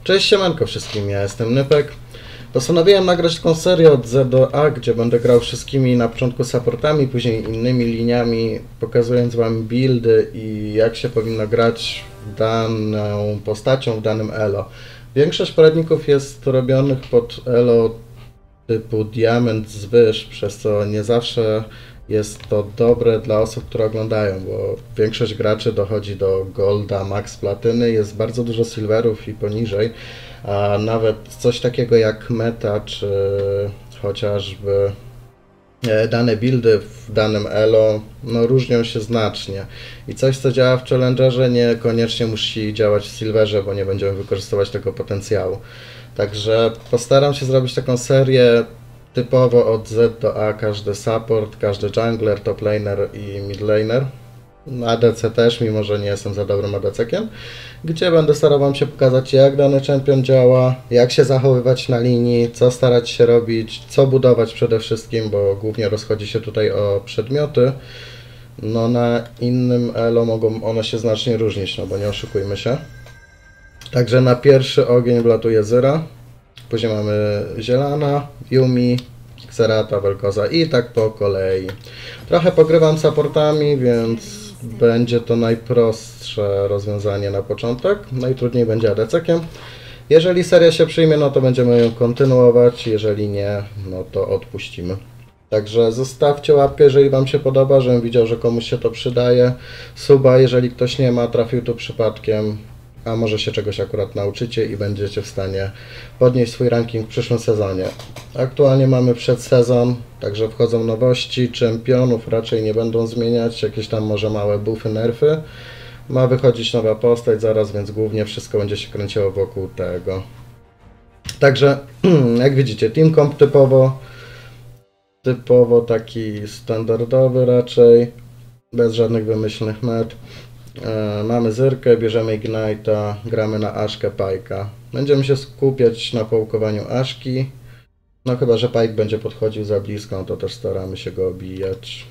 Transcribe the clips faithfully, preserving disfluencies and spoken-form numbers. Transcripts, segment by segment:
Cześć, siemanko wszystkim, ja jestem Nypek. Postanowiłem nagrać taką serię od Z do A, gdzie będę grał wszystkimi na początku supportami, później innymi liniami, pokazując wam buildy i jak się powinno grać daną postacią w danym elo. Większość poradników jest robionych pod elo typu diament zwyż, przez co nie zawsze jest to dobre dla osób, które oglądają, bo większość graczy dochodzi do golda, max platyny, jest bardzo dużo silverów i poniżej, a nawet coś takiego jak meta, czy chociażby dane buildy w danym elo, no różnią się znacznie. I coś, co działa w Challengerze, niekoniecznie musi działać w Silverze, bo nie będziemy wykorzystywać tego potencjału. Także postaram się zrobić taką serię typowo od Z do A, każdy support, każdy jungler, top laner i mid laner. A D C też, mimo że nie jestem za dobrym A D C-kiem, gdzie będę starał wam się pokazać, jak dany champion działa, jak się zachowywać na linii, co starać się robić, co budować przede wszystkim, bo głównie rozchodzi się tutaj o przedmioty. No na innym elo mogą one się znacznie różnić, no bo nie oszukujmy się. Także na pierwszy ogień wlatuje Zyra, później mamy Zielana, Yumi, Xerath, Vel'Koza i tak po kolei. Trochę pogrywam supportami, więc będzie to najprostsze rozwiązanie na początek. Najtrudniej będzie A D C-kiem. Jeżeli seria się przyjmie, no to będziemy ją kontynuować, jeżeli nie, no to odpuścimy. Także zostawcie łapkę, jeżeli wam się podoba, żebym widział, że komuś się to przydaje. Suba, jeżeli ktoś nie ma, trafił tu przypadkiem, a może się czegoś akurat nauczycie i będziecie w stanie podnieść swój ranking w przyszłym sezonie. Aktualnie mamy przedsezon, także wchodzą nowości, czempionów raczej nie będą zmieniać, jakieś tam może małe buffy, nerfy. Ma wychodzić nowa postać zaraz, więc głównie wszystko będzie się kręciło wokół tego. Także jak widzicie, team comp typowo, typowo taki standardowy raczej, bez żadnych wymyślnych met. E, mamy Zyrkę, bierzemy Ignite'a, gramy na Aszkę, Pajka. Będziemy się skupiać na połkowaniu Aszki. No chyba, że Pajk będzie podchodził za blisko, no to też staramy się go obijać.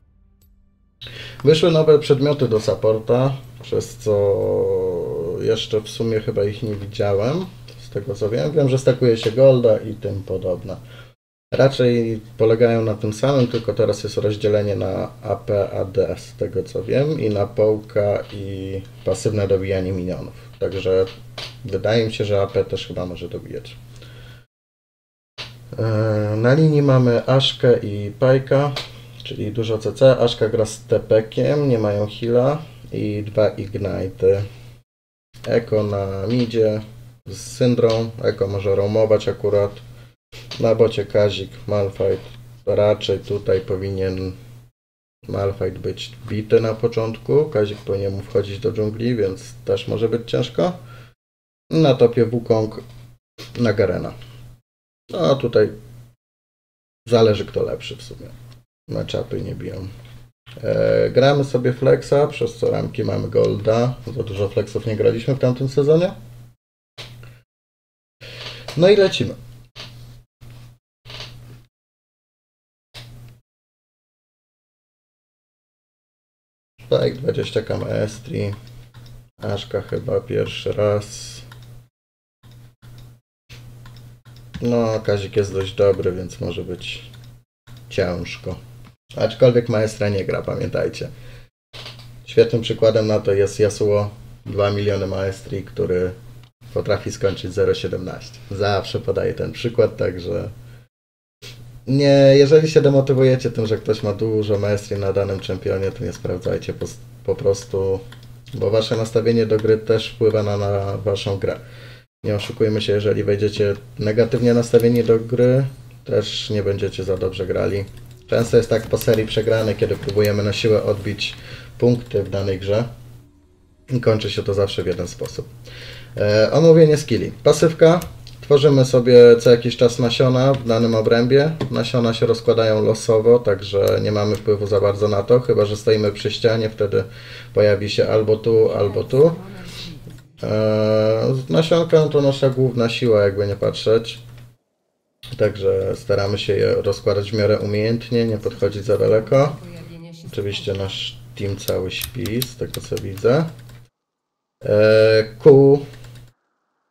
Wyszły nowe przedmioty do supporta, przez co jeszcze w sumie chyba ich nie widziałem. Z tego co wiem, wiem, że stakuje się golda i tym podobne. Raczej polegają na tym samym, tylko teraz jest rozdzielenie na A P, A D, z tego co wiem, i na połka i pasywne dobijanie minionów. Także wydaje mi się, że A P też chyba może dobijać. Na linii mamy Aszkę i Pajka, czyli dużo C C. Aszka gra z tepekiem, nie mają heala i dwa Ignite'y. Eko na midzie z Syndrą, Eko może roamować akurat. Na bocie Kazik, Malphite, raczej tutaj powinien Malphite być bity na początku, Kazik powinien mu wchodzić do dżungli, więc też może być ciężko. Na topie Wukong, na Garena. No tutaj zależy kto lepszy w sumie, matchupy nie biją. E, gramy sobie flexa, przez co ramki mamy golda, za dużo flexów nie graliśmy w tamtym sezonie. No i lecimy. Tak, dwadzieścia ka maestrii. Aszka chyba pierwszy raz. No, Kazik jest dość dobry, więc może być ciężko. Aczkolwiek maestra nie gra, pamiętajcie. Świetnym przykładem na to jest Yasuo, dwa miliony maestrii, który potrafi skończyć zero przecinek siedemnaście. Zawsze podaję ten przykład, także nie, jeżeli się demotywujecie tym, że ktoś ma dużo maestrii na danym czempionie, to nie sprawdzajcie po, po prostu, bo wasze nastawienie do gry też wpływa na, na waszą grę. Nie oszukujmy się, jeżeli wejdziecie negatywnie nastawieni do gry, też nie będziecie za dobrze grali. Często jest tak po serii przegranej, kiedy próbujemy na siłę odbić punkty w danej grze i kończy się to zawsze w jeden sposób. E, omówienie skilli. Pasywka. Tworzymy sobie co jakiś czas nasiona w danym obrębie. Nasiona się rozkładają losowo, także nie mamy wpływu za bardzo na to, chyba że stoimy przy ścianie, wtedy pojawi się albo tu, albo tu. Eee, nasionka to nasza główna siła, jakby nie patrzeć. Także staramy się je rozkładać w miarę umiejętnie, nie podchodzić za daleko. Oczywiście nasz team cały śpi, z tego co widzę. Eee, Q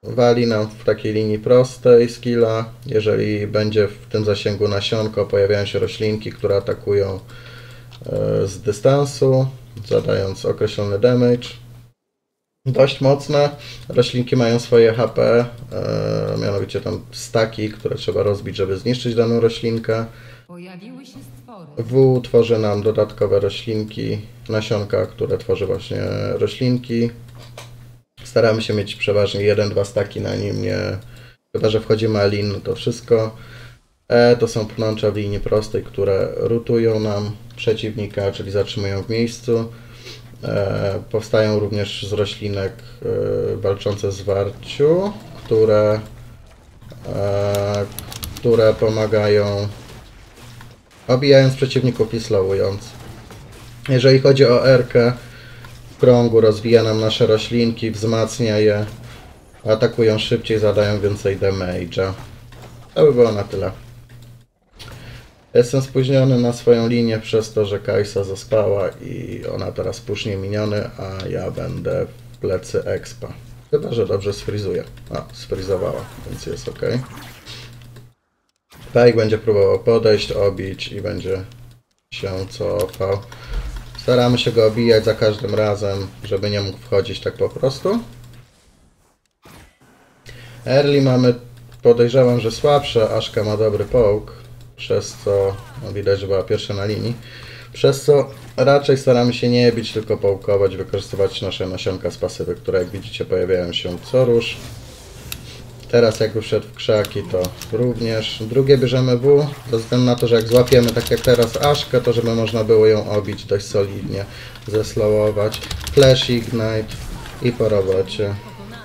wali nam w takiej linii prostej skilla. Jeżeli będzie w tym zasięgu nasionko, pojawiają się roślinki, które atakują z dystansu, zadając określony damage. Dość mocne. Roślinki mają swoje H P, e, mianowicie tam staki, które trzeba rozbić, żeby zniszczyć daną roślinkę. Pojawiły się stwory. W tworzy nam dodatkowe roślinki, nasionka, które tworzy właśnie roślinki. Staramy się mieć przeważnie jeden dwa staki na nim, nie, chyba że wchodzi malin, no to wszystko. E to są pnącza w linii prostej, które rutują nam przeciwnika, czyli zatrzymują w miejscu. E, powstają również z roślinek e, walczące z warciu, które, e, które pomagają obijając przeciwników i slowując. Jeżeli chodzi o R-kę, w krągu rozwija nam nasze roślinki, wzmacnia je, atakują szybciej, zadają więcej damage'a. To by było na tyle. Jestem spóźniony na swoją linię przez to, że Kajsa zaspała i ona teraz pusznie miniony, a ja będę w plecy expa. Chyba że dobrze sfrizuje. A, sfrizowała, więc jest ok. Pajk będzie próbował podejść, obić i będzie się cofał. Staramy się go obijać za każdym razem, żeby nie mógł wchodzić tak po prostu. Early mamy, podejrzewam, że słabsze, Aszka ma dobry poke, przez co, no widać, że była pierwsza na linii, przez co raczej staramy się nie bić, tylko połkować, wykorzystywać nasze nasionka z pasywy, które jak widzicie pojawiają się co rusz. Teraz jak już wszedł w krzaki, to również. Drugie bierzemy W, ze względu na to, że jak złapiemy tak jak teraz Aszkę, to żeby można było ją obić dość solidnie, zeslowować. Flash Ignite i po robocie.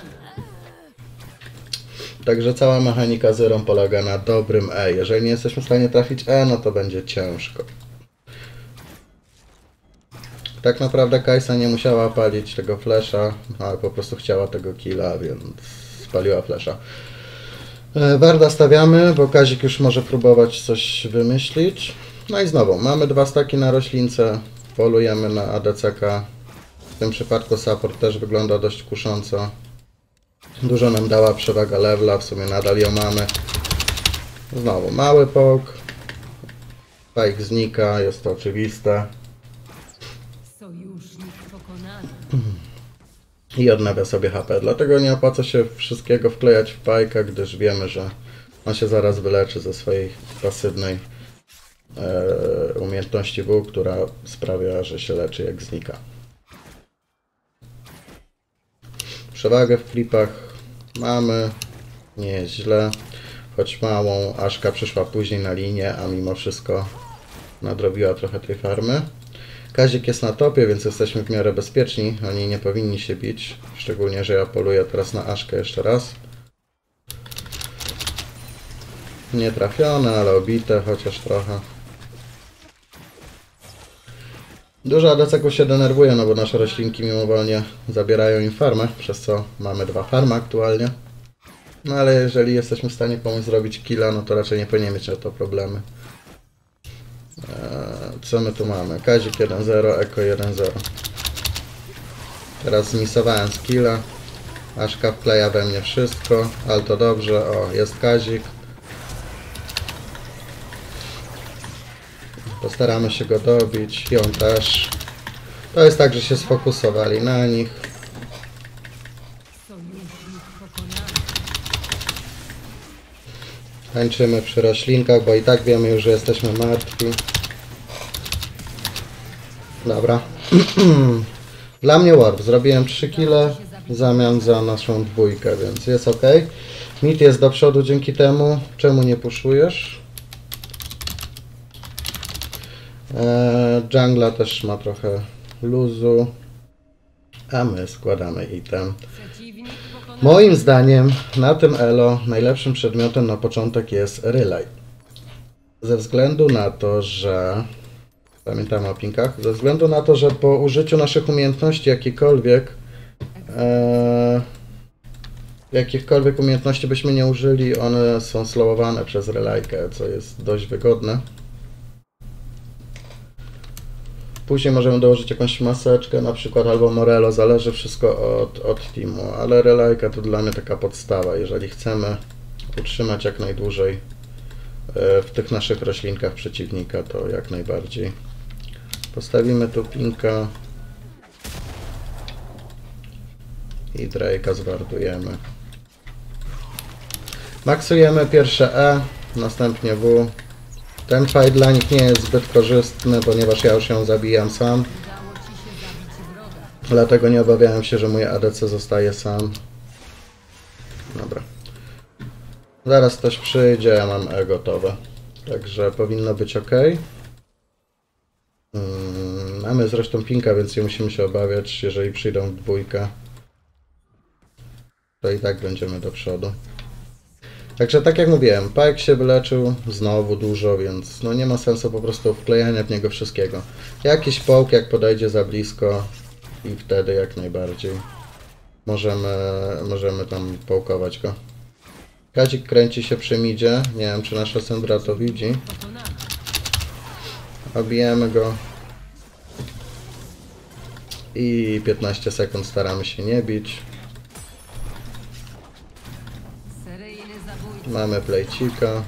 Także cała mechanika Zero polega na dobrym E. Jeżeli nie jesteśmy w stanie trafić E, no to będzie ciężko. Tak naprawdę Kajsa nie musiała palić tego flasha, ale po prostu chciała tego killa, więc spaliła flasha. Warda stawiamy, bo Kazik już może próbować coś wymyślić. No i znowu, mamy dwa staki na roślince, polujemy na A D C K. W tym przypadku support też wygląda dość kusząco. Dużo nam dała przewaga levela, w sumie nadal ją mamy. Znowu mały poke. Pike znika, jest to oczywiste. Sojusznik pokonany. I odnawia sobie H P. Dlatego nie opłaca się wszystkiego wklejać w Pike'a, gdyż wiemy, że on się zaraz wyleczy ze swojej pasywnej e, umiejętności W, która sprawia, że się leczy jak znika. Przewagę w klipach mamy, nieźle, choć małą. Aszka przyszła później na linię, a mimo wszystko nadrobiła trochę tej farmy. Kazik jest na topie, więc jesteśmy w miarę bezpieczni, oni nie powinni się bić, szczególnie, że ja poluję teraz na Aszkę jeszcze raz. Nie trafione, ale obite chociaż trochę. Dużo A D C-ków się denerwuje, no bo nasze roślinki mimowolnie zabierają im farmę, przez co mamy dwa farmy aktualnie. No ale jeżeli jesteśmy w stanie komuś zrobić killa, no to raczej nie powinien mieć o to problemy. Eee, co my tu mamy? Kazik jeden zero, Eko jeden zero. Teraz zmisowałem skilla. Aszka wkleja we mnie wszystko, ale to dobrze. O, jest Kazik. Postaramy się go dobić, ją też. To jest tak, że się sfokusowali na nich. Tańczymy przy roślinkach, bo i tak wiemy już, że jesteśmy martwi. Dobra. Dla mnie warp. Zrobiłem trzy kile w zamian za naszą dwójkę, więc jest ok. Mid jest do przodu dzięki temu. Czemu nie puszujesz? Eee, jungla też ma trochę luzu. A my składamy item. Moim zdaniem na tym elo najlepszym przedmiotem na początek jest relay. Ze względu na to, że... Pamiętamy o pinkach. Ze względu na to, że po użyciu naszych umiejętności jakikolwiek e, jakichkolwiek umiejętności byśmy nie użyli, one są slowowane przez relaykę, co jest dość wygodne. Później możemy dołożyć jakąś maseczkę, na przykład albo Morello, zależy wszystko od, od teamu, ale relajka to dla mnie taka podstawa, jeżeli chcemy utrzymać jak najdłużej w tych naszych roślinkach przeciwnika, to jak najbardziej. Postawimy tu pinka i Drake'a zwardujemy. Maksujemy pierwsze E, następnie W. Ten fight dla nich nie jest zbyt korzystny, ponieważ ja już ją zabijam sam. Dlatego nie obawiałem się, że mój A D C zostaje sam. Dobra. Zaraz ktoś przyjdzie, ja mam E gotowe. Także powinno być ok. Hmm, mamy zresztą pinka, więc nie musimy się obawiać, jeżeli przyjdą w dwójkę. To i tak będziemy do przodu. Także tak jak mówiłem, Pike się wyleczył znowu dużo, więc no nie ma sensu po prostu wklejania w niego wszystkiego. Jakiś połk jak podejdzie za blisko i wtedy jak najbardziej możemy, możemy tam połkować go. Kazik kręci się przy midzie, nie wiem czy nasza Syndra to widzi. Obijemy go i piętnaście sekund staramy się nie bić. Mamy plejcika.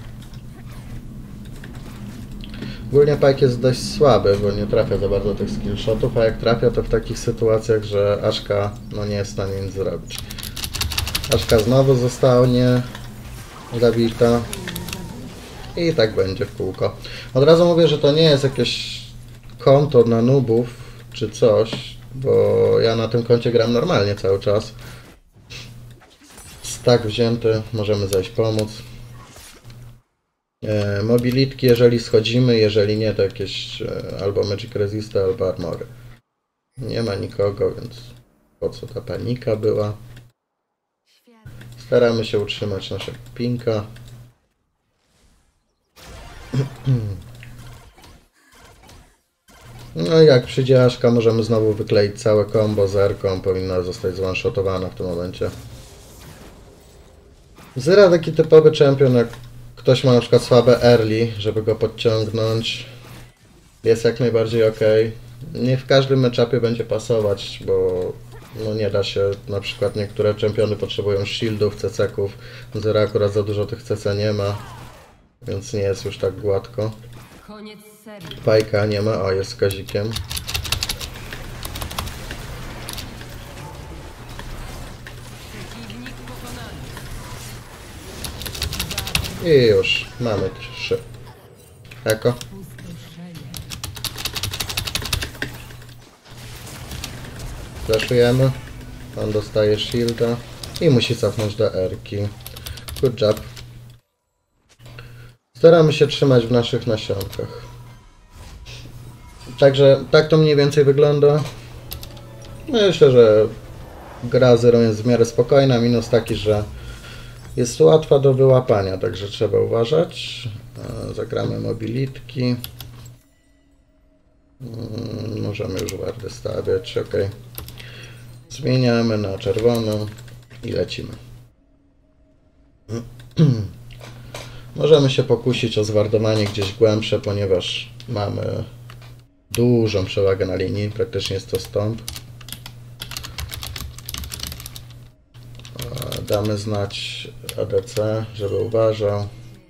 Ogólnie Pike jest dość słaby, bo nie trafia za bardzo tych skillshotów, a jak trafia to w takich sytuacjach, że Aszka no nie jest w stanie nic zrobić. Aszka znowu zostanie zabita i tak będzie w kółko. Od razu mówię, że to nie jest jakieś konto na noobów czy coś, bo ja na tym koncie gram normalnie cały czas. Tak wzięty, możemy zajść pomóc. E, mobilitki, jeżeli schodzimy, jeżeli nie, to jakieś e, albo Magic Resisty, albo Armory. Nie ma nikogo, więc po co ta panika była? Staramy się utrzymać naszego pinka. No i jak przyjdzie Aszka, możemy znowu wykleić całe combo z Erką, powinna zostać zwanshotowana w tym momencie. Zyra taki typowy champion, jak ktoś ma na przykład słabe early, żeby go podciągnąć, jest jak najbardziej ok. Nie w każdym matchupie będzie pasować, bo no nie da się, na przykład niektóre championy potrzebują shieldów, C C-ków, Zyra akurat za dużo tych C C nie ma, więc nie jest już tak gładko. Pajka nie ma, o jest z Kazikiem. I już, mamy trzy. Eko. Flashujemy. On dostaje shielda i musi cofnąć do Erki. Good job. Staramy się trzymać w naszych nasionkach. Także tak to mniej więcej wygląda. Myślę, że gra Zero jest w miarę spokojna, minus taki, że jest łatwa do wyłapania, także trzeba uważać. Zagramy mobilitki. Możemy już wardy stawiać, ok. Zmieniamy na czerwoną i lecimy. Możemy się pokusić o zwardowanie gdzieś głębsze, ponieważ mamy dużą przewagę na linii, praktycznie jest to stąd. Damy znać A D C, żeby uważał.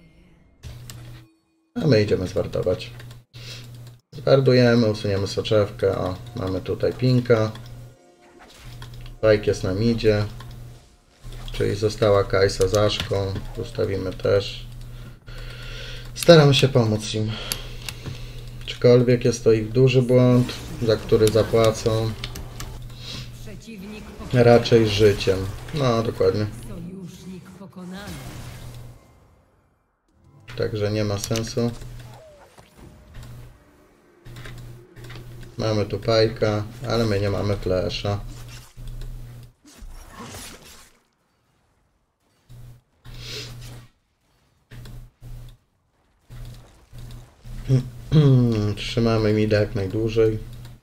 A my idziemy zwardować. Zwardujemy, usuniemy soczewkę. O, mamy tutaj pinka. Pike jest na midzie. Czyli została Kajsa z Aszką. Ustawimy też. Staramy się pomóc im. Aczkolwiek jest to ich duży błąd, za który zapłacą. Raczej życiem. No, dokładnie. Także nie ma sensu. Mamy tu Pajka, ale my nie mamy flesza. Trzymamy mida jak najdłużej.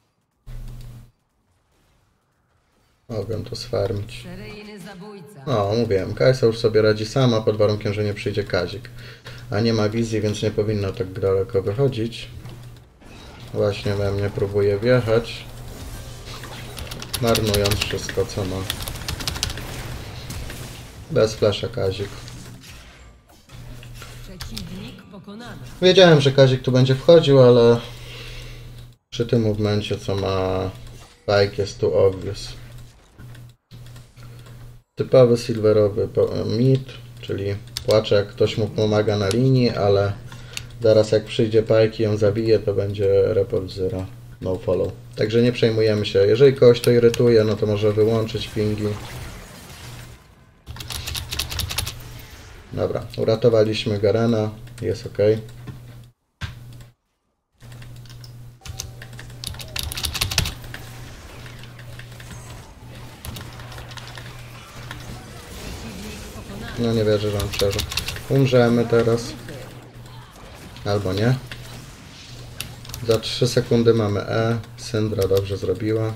Mogę to sfarmić. O, mówiłem, Kajsa już sobie radzi sama, pod warunkiem, że nie przyjdzie Kazik. A nie ma wizji, więc nie powinno tak daleko wychodzić. właśnie we mnie próbuje wjechać, marnując wszystko co ma. Bez flasha Kazik. Przeciwnik pokonany. Wiedziałem, że Kazik tu będzie wchodził, ale przy tym momencie co ma Pike jest tu obvious. Typowy silverowy mid, czyli płacze jak ktoś mu pomaga na linii, ale zaraz jak przyjdzie Pike i ją zabije, to będzie report zero, no follow. Także nie przejmujemy się. Jeżeli kogoś to irytuje, no to może wyłączyć pingi. Dobra, uratowaliśmy Garena, jest ok. No nie wierzę, że on przeżył. Umrzemy teraz. Albo nie. Za trzy sekundy mamy E. Syndra dobrze zrobiła.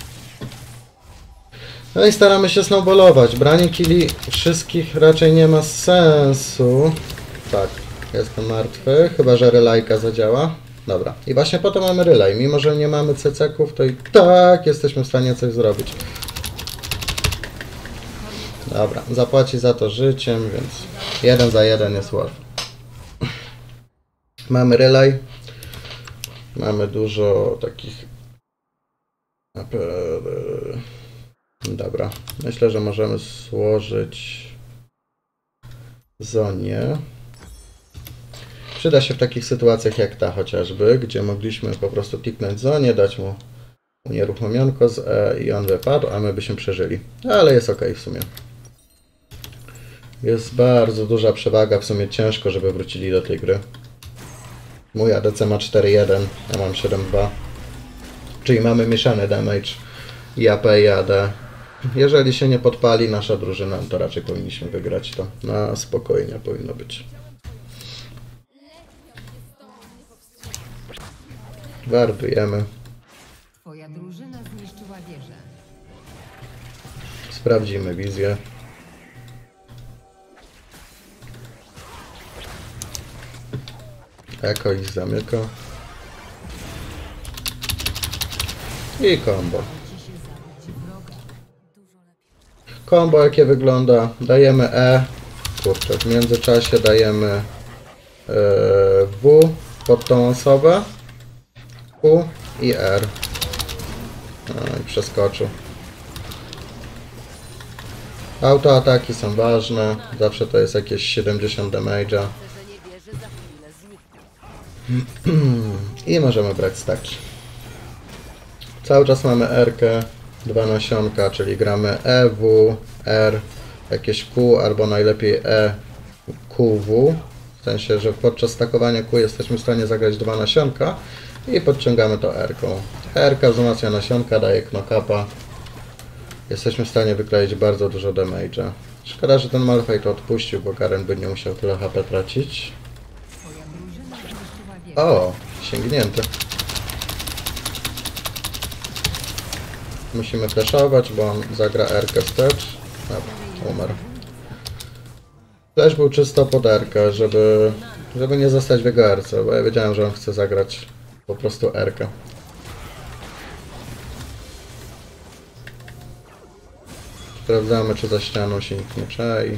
No i staramy się snowballować. Branie killi wszystkich raczej nie ma sensu. Tak, jestem martwy. Chyba że relajka zadziała. Dobra. I właśnie potem mamy relay. Mimo że nie mamy ceceków, to i tak jesteśmy w stanie coś zrobić. Dobra, zapłaci za to życiem, więc jeden za jeden jest łatwo. Mamy relay. Mamy dużo takich... Dobra, myślę, że możemy złożyć Zonię. Przyda się w takich sytuacjach jak ta chociażby, gdzie mogliśmy po prostu kliknąć Zonię, dać mu unieruchomionko z E i on wypadł, a my byśmy przeżyli. Ale jest ok w sumie. Jest bardzo duża przewaga, w sumie ciężko, żeby wrócili do tej gry. Mój A D C ma cztery jeden, ja mam siedem dwa. Czyli mamy mieszany damage i A P i A D. Jeżeli się nie podpali nasza drużyna, to raczej powinniśmy wygrać to. Na spokojnie powinno być. Wardujemy. Twoja drużyna zniszczyła wieżę. Sprawdzimy wizję. Eko ich zamyka. I combo. Combo jakie wygląda. Dajemy E. Kurczę, w międzyczasie dajemy e, W pod tą osobę. Q i R. No i przeskoczył. Autoataki są ważne. Zawsze to jest jakieś siedemdziesiąt damage'a. I możemy brać staki. Cały czas mamy R-kę, dwa nasionka, czyli gramy E, W, R, jakieś Q, albo najlepiej E, Q, W. W sensie, że podczas stakowania Q jesteśmy w stanie zagrać dwa nasionka i podciągamy to R-ką. R-ka wzmacnia nasionka, daje knock-upa. Jesteśmy w stanie wykleić bardzo dużo damage'a. Szkoda, że ten Malphite to odpuścił, bo Garen by nie musiał tyle H P tracić. O, sięgnięty. Musimy flashować, bo on zagra R-kę wstecz. Dobra, umarł. Flash był czysto pod R-kę, żeby, żeby nie zostać w jego R-ce, bo ja wiedziałem, że on chce zagrać po prostu R-kę. Sprawdzamy, czy za ścianą się nikt nie czai.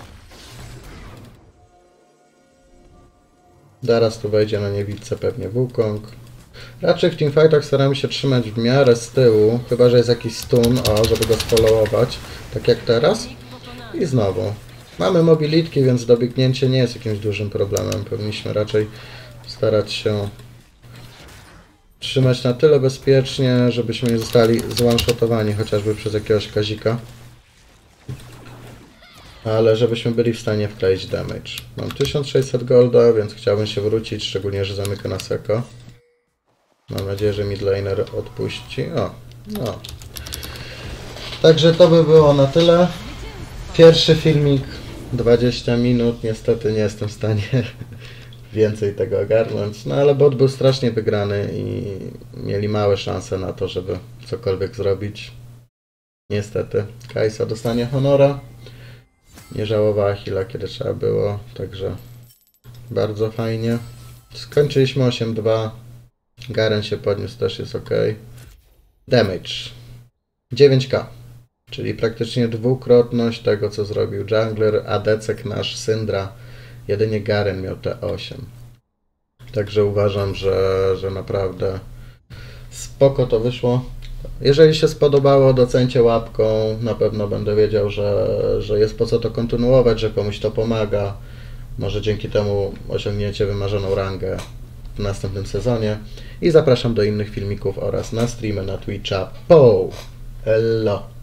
Zaraz tu wejdzie na niewidce pewnie Wukong. Raczej w teamfightach staramy się trzymać w miarę z tyłu, chyba że jest jakiś stun, o, żeby go sfollowować, tak jak teraz. I znowu. Mamy mobilitki, więc dobiegnięcie nie jest jakimś dużym problemem. Powinniśmy raczej starać się trzymać na tyle bezpiecznie, żebyśmy nie zostali zone-shotowani chociażby przez jakiegoś Kazika. Ale żebyśmy byli w stanie wkleić damage. Mam tysiąc sześćset golda, więc chciałbym się wrócić, szczególnie, że zamyka nas eko. Mam nadzieję, że midlaner odpuści. O, no. Także to by było na tyle. Pierwszy filmik, dwadzieścia minut. Niestety nie jestem w stanie więcej tego ogarnąć. No ale bot był strasznie wygrany i mieli małe szanse na to, żeby cokolwiek zrobić. Niestety. Kajsa dostanie honora. Nie żałowała heala, kiedy trzeba było, także bardzo fajnie. Skończyliśmy osiem dwa. Garen się podniósł, też jest ok. Damage. dziewięć K. Czyli praktycznie dwukrotność tego, co zrobił jungler, a Decek nasz Syndra. Jedynie Garen miał T osiem. Także uważam, że, że naprawdę spoko to wyszło. Jeżeli się spodobało, docencie łapką. Na pewno będę wiedział, że, że jest po co to kontynuować, że komuś to pomaga. Może dzięki temu osiągniecie wymarzoną rangę w następnym sezonie. I zapraszam do innych filmików oraz na streamy na Twitcha. Po! Elo!